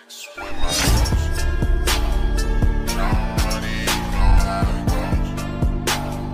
With my clothes. Nobody even know how it goes.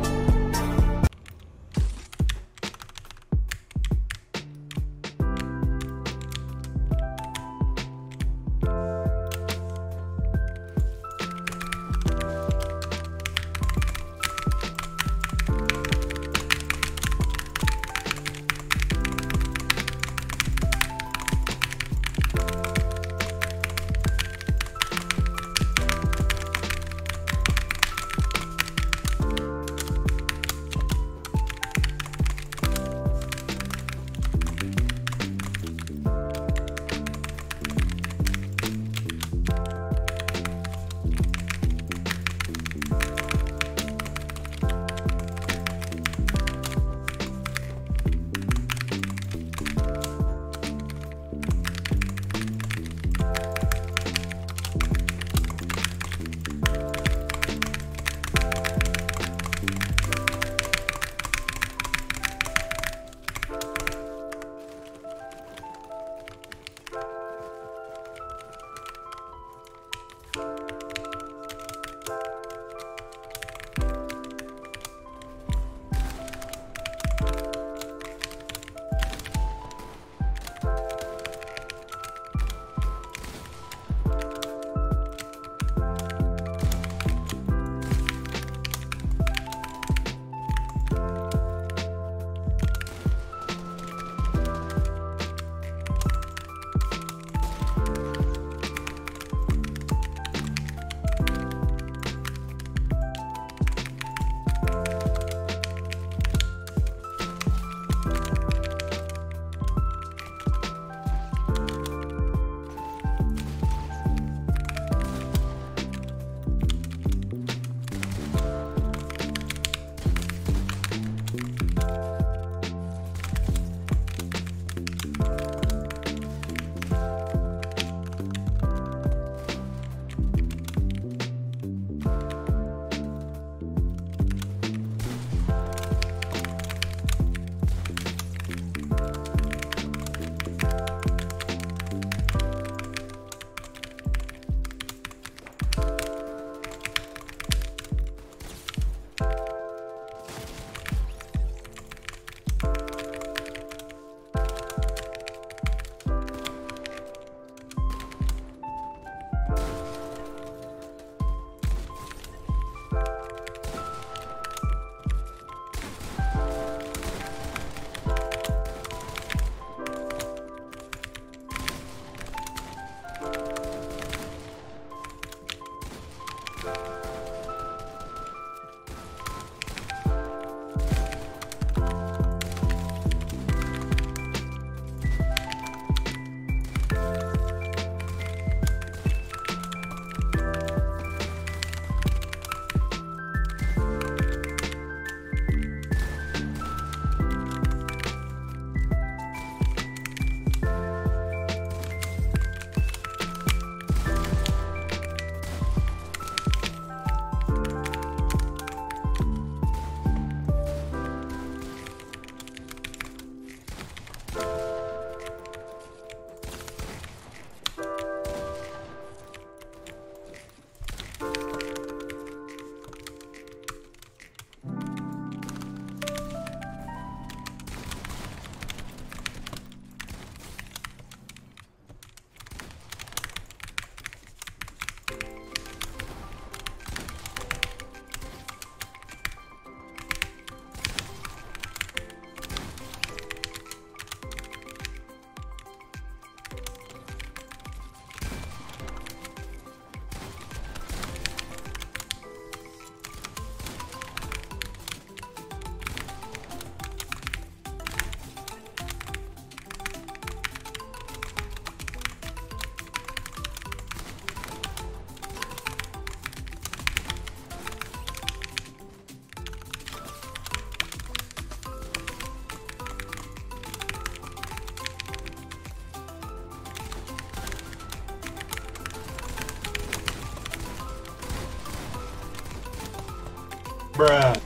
Bruh.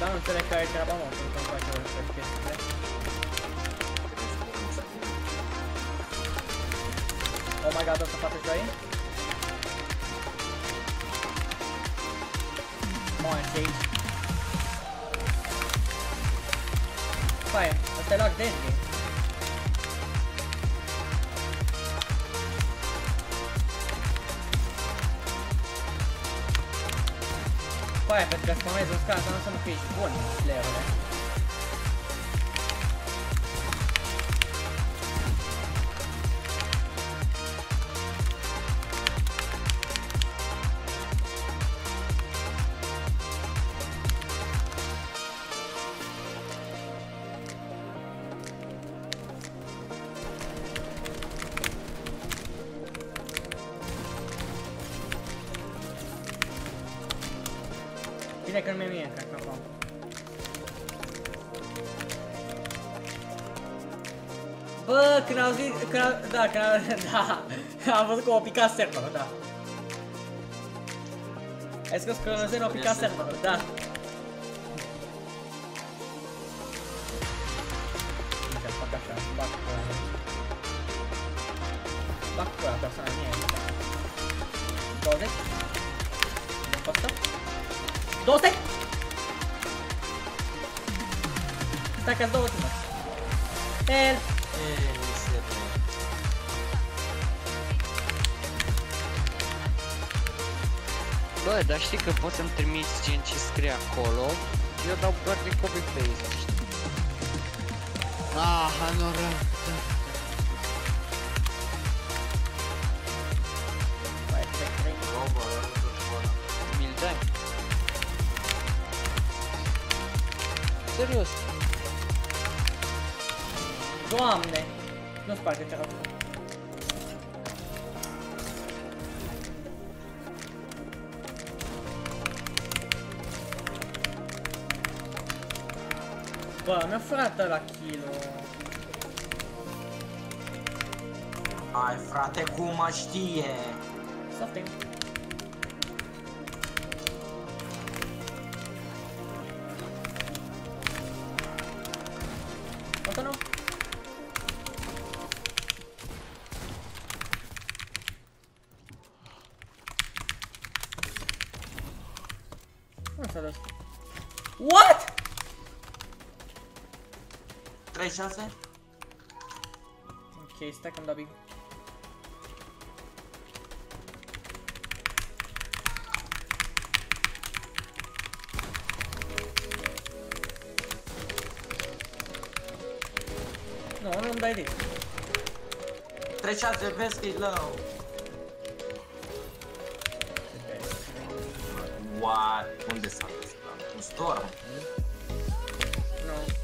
Dar nu înțeleg care e treaba, mă, când îmi face orice chestiile. Oh my god, o să facă joi? Come on, Sage. Păi, ăsta e loc deadly. Păi, pentru că spamezi un scan, asta nu înseamnă că ești bun, Slayer-ule. Bine că nu mi-e mie, cred că acum. Bă, când au zis, da, am văzut că o picat serverul, da. Ai scos că Cronozero o picat serverul, da. Uite, fac așa, bag pula. Bag pula persoana mie. 20? Costă? 200! Stai că-s 2 timeri. Help! Bă, dar știi că poți să-mi trimiți gen ce scrie acolo. Eu dau doar de copy-paste, știi? Ah, noroc. Mai pe 3. Mi-l dai? Serios? Doamne! Nu sparge ce rău. Bă, mi-a furat ăla kill-ul. Hai frate, cum mă știe? Softing. Asta nu? Unde s-a dus? What? 36? Ok, stai că-mi dau big. Nu, nu-mi dai dit. 36, vezi că e low. What? Unde s-a dus? Un storm? Nu.